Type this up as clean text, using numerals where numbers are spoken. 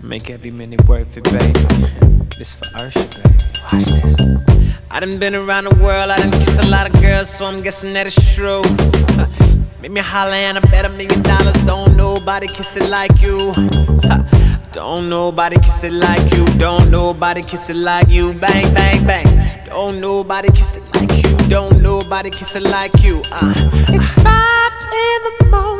Make every minute worth it, baby. This for Usher, baby. Watch this. I done been around the world, I done kissed a lot of girls, so I'm guessing that it's true. Make me holler and I bet $1 million. Don't nobody kiss it like you. Don't nobody kiss it like you. Don't nobody kiss it like you. Bang, bang, bang. Don't nobody kiss it like you. Don't nobody kiss it like you. It's 5 in the morning.